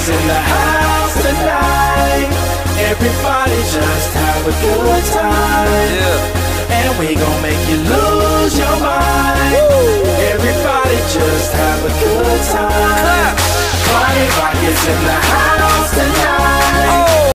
Rockets in the house tonight. Everybody just have a good time. Yeah. And we gon' make you lose your mind. Woo. Everybody just have a good time. Clap. Party Rockets in the house tonight.